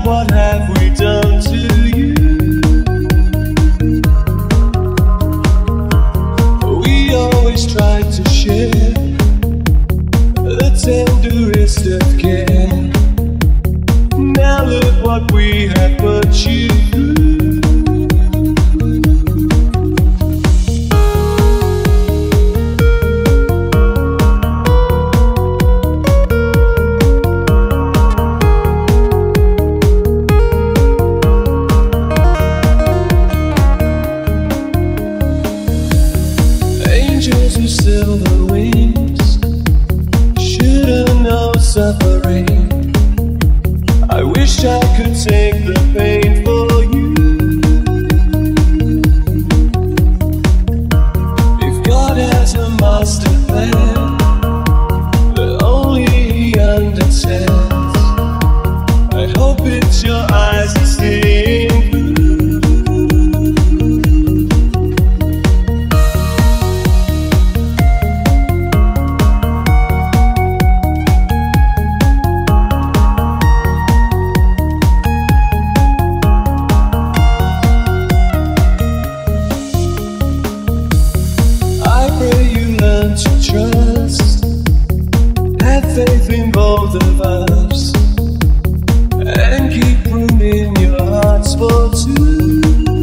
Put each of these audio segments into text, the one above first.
what have we done to you? We always tried to share the tenderest of care. Now look what we have put you through. Angels with silver wings shouldn't know suffering. I wish I could take the pain for you. If God has a master plan that only He understands, I hope it's your eyes that seeing through. To trust, have faith in both of us, and keep room in your hearts for two.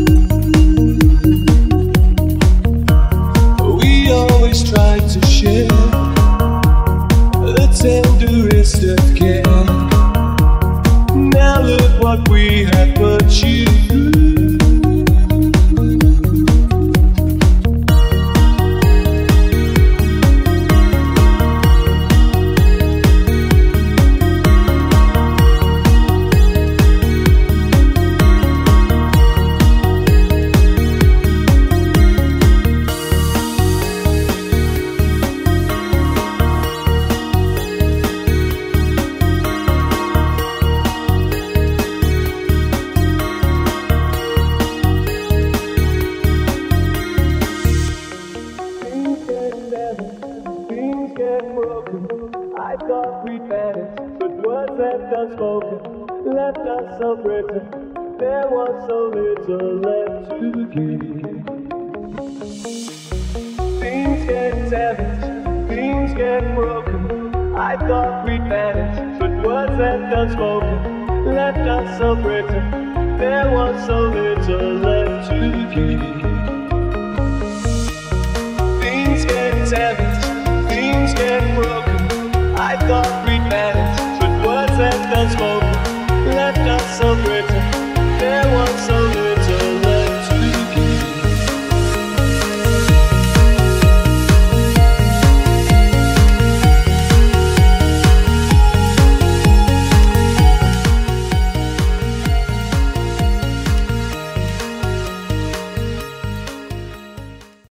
We always tried to share the tenderest of care. Now look what we have put you through. Things get broken. I thought we'd manage, but words left unspoken left us so brittle. There was so little left to give. Things get damaged, things get broken. I thought we'd manage, but words left unspoken left us so brittle. There was so little left to give. Things get damaged, things get broken. I thought we